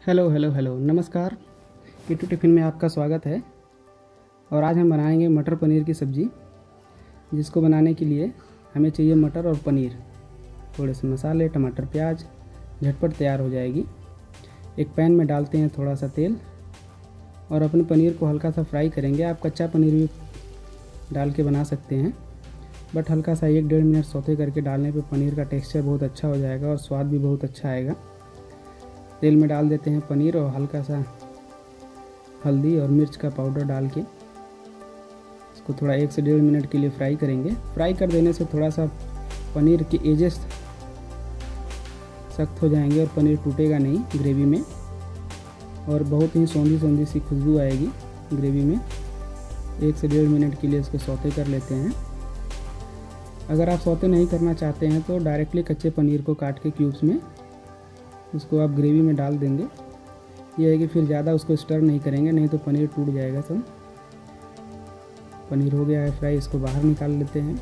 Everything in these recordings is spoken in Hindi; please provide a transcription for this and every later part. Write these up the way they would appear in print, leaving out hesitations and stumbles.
हेलो हेलो हेलो नमस्कार। किट्टू टिफ़िन में आपका स्वागत है। और आज हम बनाएंगे मटर पनीर की सब्ज़ी, जिसको बनाने के लिए हमें चाहिए मटर और पनीर, थोड़े से मसाले, टमाटर, प्याज। झटपट तैयार हो जाएगी। एक पैन में डालते हैं थोड़ा सा तेल और अपने पनीर को हल्का सा फ्राई करेंगे। आप कच्चा पनीर भी डाल के बना सकते हैं, बट हल्का सा 1-1.5 मिनट सौते करके डालने पे पनीर का टेक्सचर बहुत अच्छा हो जाएगा और स्वाद भी बहुत अच्छा आएगा। तेल में डाल देते हैं पनीर और हल्का सा हल्दी और मिर्च का पाउडर डाल के इसको थोड़ा 1 से 1.5 मिनट के लिए फ्राई करेंगे। फ्राई कर देने से थोड़ा सा पनीर के एजेस सख्त हो जाएंगे और पनीर टूटेगा नहीं ग्रेवी में, और बहुत ही सौंधी सौंधी सी खुशबू आएगी ग्रेवी में। 1 से 1.5 मिनट के लिए इसको सौते कर लेते हैं। अगर आप सौते नहीं करना चाहते हैं तो डायरेक्टली कच्चे पनीर को काट के क्यूब्स में उसको आप ग्रेवी में डाल देंगे। यह है कि फिर ज़्यादा उसको स्टर नहीं करेंगे, नहीं तो पनीर टूट जाएगा सब। पनीर हो गया है फ्राई, इसको बाहर निकाल लेते हैं।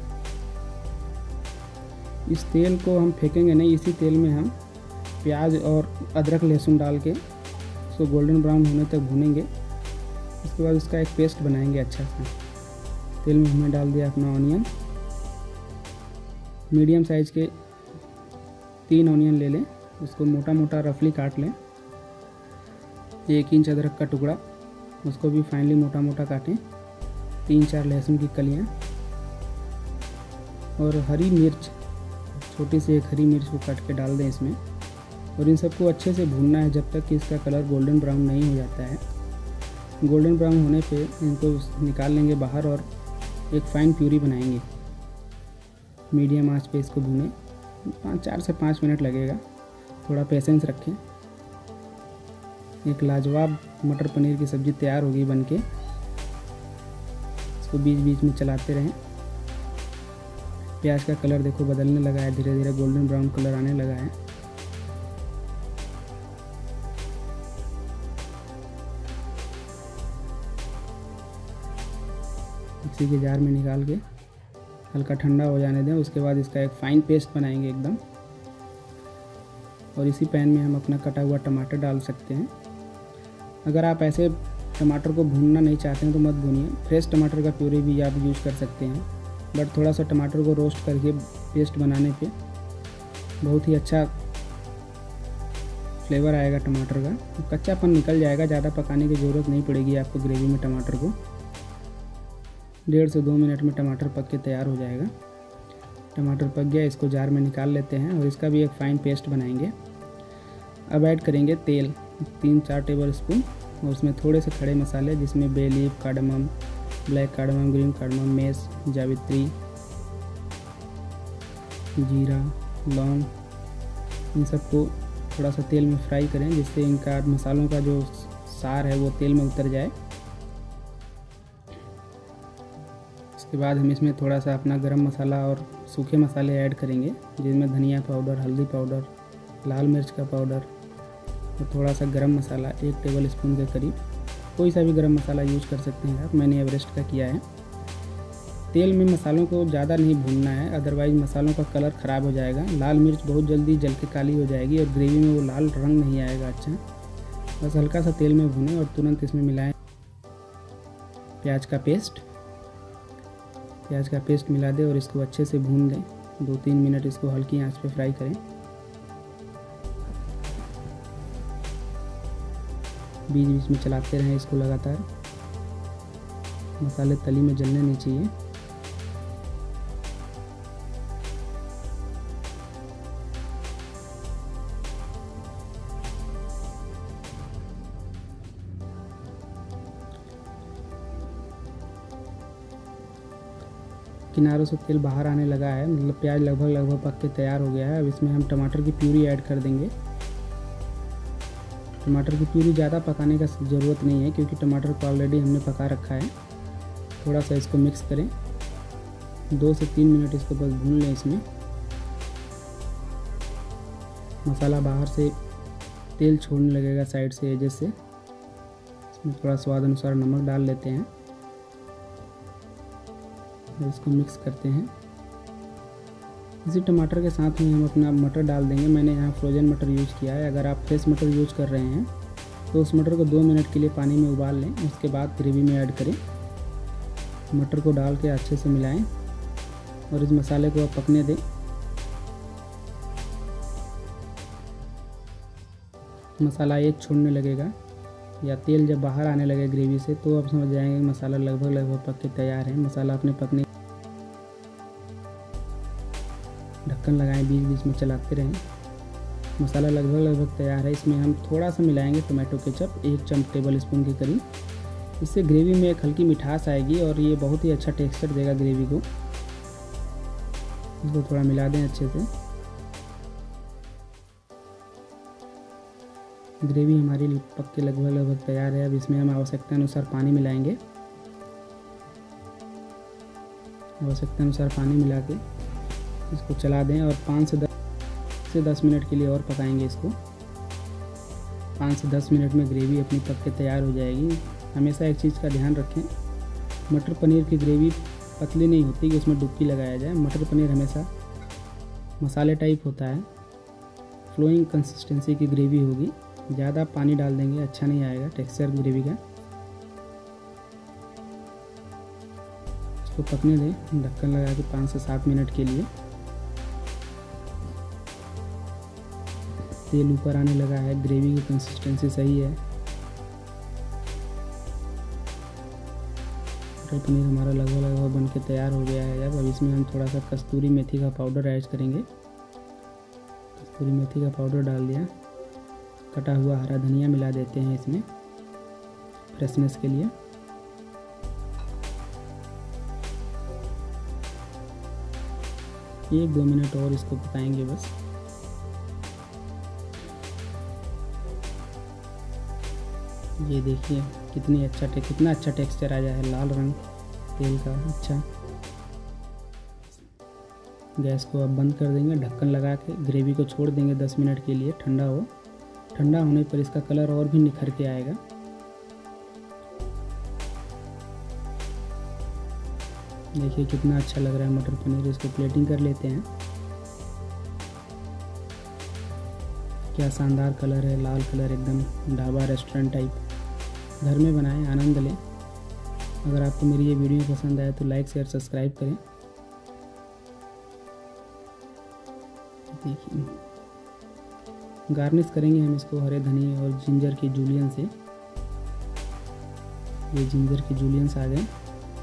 इस तेल को हम फेंकेंगे नहीं, इसी तेल में हम प्याज और अदरक लहसुन डाल के इसको गोल्डन ब्राउन होने तक भूनेंगे। उसके बाद उसका एक पेस्ट बनाएंगे अच्छा सा। तेल में हमने डाल दिया अपना ऑनियन। मीडियम साइज़ के 3 ऑनियन ले लें, उसको मोटा मोटा रफली काट लें। 1 इंच अदरक का टुकड़ा, उसको भी फाइनली मोटा मोटा काटें। 3-4 लहसुन की कलियां और हरी मिर्च, छोटी सी 1 हरी मिर्च को काट के डाल दें इसमें। और इन सबको अच्छे से भूनना है जब तक कि इसका कलर गोल्डन ब्राउन नहीं हो जाता है। गोल्डन ब्राउन होने पे इनको निकाल लेंगे बाहर और एक फ़ाइन प्यूरी बनाएंगे। मीडियम आंच पे इसको भूनें, 4 से 5 मिनट लगेगा। थोड़ा पेशेंस रखें। एक लाजवाब मटर पनीर की सब्ज़ी तैयार होगी बनके। इसको बीच बीच में चलाते रहें। प्याज का कलर देखो बदलने लगा है, धीरे धीरे गोल्डन ब्राउन कलर आने लगा है। मिक्सी के जार में निकाल के हल्का ठंडा हो जाने दें। उसके बाद इसका एक फ़ाइन पेस्ट बनाएंगे एकदम। और इसी पैन में हम अपना कटा हुआ टमाटर डाल सकते हैं। अगर आप ऐसे टमाटर को भूनना नहीं चाहते हैं तो मत भूनिए, फ्रेश टमाटर का प्यूरी भी आप यूज़ कर सकते हैं। बट थोड़ा सा टमाटर को रोस्ट करके पेस्ट बनाने पे बहुत ही अच्छा फ्लेवर आएगा टमाटर का। कच्चापन निकल जाएगा, ज़्यादा पकाने की ज़रूरत नहीं पड़ेगी आपको ग्रेवी में। टमाटर को 1.5 से 2 मिनट में टमाटर पक के तैयार हो जाएगा। टमाटर पक गया, इसको जार में निकाल लेते हैं और इसका भी एक फ़ाइन पेस्ट बनाएंगे। अब ऐड करेंगे तेल 3-4 टेबल स्पून, और उसमें थोड़े से खड़े मसाले जिसमें bay leaf, cardamom, black cardamom, green cardamom, mace, जावित्री, जीरा, लौंग, इन सबको थोड़ा सा तेल में फ्राई करें जिससे इनका मसालों का जो सार है वो तेल में उतर जाए। इसके बाद हम इसमें थोड़ा सा अपना गरम मसाला और सूखे मसाले ऐड करेंगे, जिसमें धनिया पाउडर, हल्दी पाउडर, लाल मिर्च का पाउडर और थोड़ा सा गरम मसाला 1 टेबल स्पून के करीब। कोई सा भी गरम मसाला यूज़ कर सकते हैं आप, मैंने एवरेस्ट का किया है। तेल में मसालों को ज़्यादा नहीं भूनना है, अदरवाइज़ मसालों का कलर ख़राब हो जाएगा। लाल मिर्च बहुत जल्दी जल के काली हो जाएगी और ग्रेवी में वो लाल रंग नहीं आएगा अच्छा। बस हल्का सा तेल में भूनें और तुरंत इसमें मिलाएं प्याज का पेस्ट। प्याज का पेस्ट मिला दें और इसको अच्छे से भून दें। 2-3 मिनट इसको हल्की आंच पे फ्राई करें। बीच बीच में चलाते रहें इसको लगातार। मसाले तली में जलने नहीं चाहिए। किनारों से तेल बाहर आने लगा है, मतलब प्याज लगभग पक के तैयार हो गया है। अब इसमें हम टमाटर की प्यूरी ऐड कर देंगे। टमाटर की प्यूरी ज़्यादा पकाने का ज़रूरत नहीं है क्योंकि टमाटर को ऑलरेडी हमने पका रखा है। थोड़ा सा इसको मिक्स करें, 2 से 3 मिनट इसको बस भून लें। इसमें मसाला बाहर से तेल छोड़ने लगेगा साइड से, एजेस से। इसमें थोड़ा स्वाद अनुसार नमक डाल लेते हैं और इसको मिक्स करते हैं। इसी टमाटर के साथ में हम अपना मटर डाल देंगे। मैंने यहाँ फ्रोज़न मटर यूज़ किया है। अगर आप फ्रेश मटर यूज़ कर रहे हैं तो उस मटर को 2 मिनट के लिए पानी में उबाल लें, उसके बाद ग्रेवी में ऐड करें। मटर को डाल के अच्छे से मिलाएं और इस मसाले को अब पकने दें। मसाला एक छोड़ने लगेगा या तेल जब बाहर आने लगे ग्रेवी से, तो आप समझ जाएंगे कि मसाला लगभग पक के तैयार है। मसाला अपने पकने, ढक्कन लगाएं, बीच बीच में चलाते रहें। मसाला लगभग तैयार है। इसमें हम थोड़ा सा मिलाएंगे टोमेटो केचप, 1 टेबल स्पून के करीब। इससे ग्रेवी में एक हल्की मिठास आएगी और ये बहुत ही अच्छा टेक्सचर देगा ग्रेवी को। इसको थोड़ा मिला दें अच्छे से। ग्रेवी हमारी पक के लगभग तैयार है। अब इसमें हम आवश्यकता अनुसार पानी मिलाएंगे। आवश्यकता अनुसार पानी मिला के इसको चला दें और 5 से 10 मिनट के लिए और पकाएंगे इसको। 5 से 10 मिनट में ग्रेवी अपनी पक के तैयार हो जाएगी। हमेशा एक चीज़ का ध्यान रखें, मटर पनीर की ग्रेवी पतली नहीं होती कि उसमें डुबकी लगाया जाए। मटर पनीर हमेशा मसाले टाइप होता है, फ्लोइंग कंसिस्टेंसी की ग्रेवी होगी। ज़्यादा पानी डाल देंगे अच्छा नहीं आएगा टेक्सचर ग्रेवी का। इसको पकने दें ढक्कन लगा के 5 से 7 मिनट के लिए। तेल ऊपर आने लगा है, ग्रेवी की कंसिस्टेंसी सही है। मटर पनीर हमारा लगभग बन के तैयार हो गया है। अब इसमें हम थोड़ा सा कस्तूरी मेथी का पाउडर ऐड करेंगे। कस्तूरी मेथी का पाउडर डाल दिया। कटा हुआ हरा धनिया मिला देते हैं इसमें फ्रेशनेस के लिए। एक 2 मिनट और इसको पकाएंगे बस। ये देखिए कितना अच्छा टेक्सचर आ जाए, लाल रंग तेल का अच्छा। गैस को अब बंद कर देंगे, ढक्कन लगा के ग्रेवी को छोड़ देंगे 10 मिनट के लिए ठंडा हो। ठंडा होने पर इसका कलर और भी निखर के आएगा। देखिए कितना अच्छा लग रहा है मटर पनीर। इसको प्लेटिंग कर लेते हैं। क्या शानदार कलर है, लाल कलर एकदम ढाबा रेस्टोरेंट टाइप। घर में बनाएं, आनंद लें। अगर आपको मेरी ये वीडियो पसंद आए तो लाइक शेयर सब्सक्राइब करें। देखिए गार्निश करेंगे हम इसको हरे धनिया और जिंजर की जूलियन से। ये जिंजर की जूलियंस आ गए।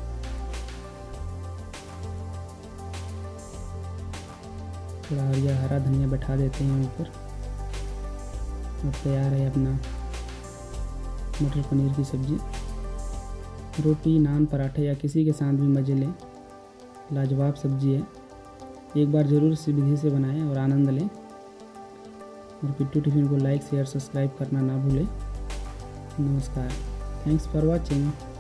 थोड़ा हरा धनिया बैठा देते हैं ऊपर। अब तैयार है अपना मटर पनीर की सब्ज़ी। रोटी, नान, पराठे या किसी के साथ भी मज़े लें। लाजवाब सब्ज़ी है। एक बार ज़रूर इस विधि से बनाएं और आनंद लें। और पिट्टू टिफ़िन को लाइक शेयर सब्सक्राइब करना ना भूलें। नमस्कार, थैंक्स फॉर वॉचिंग।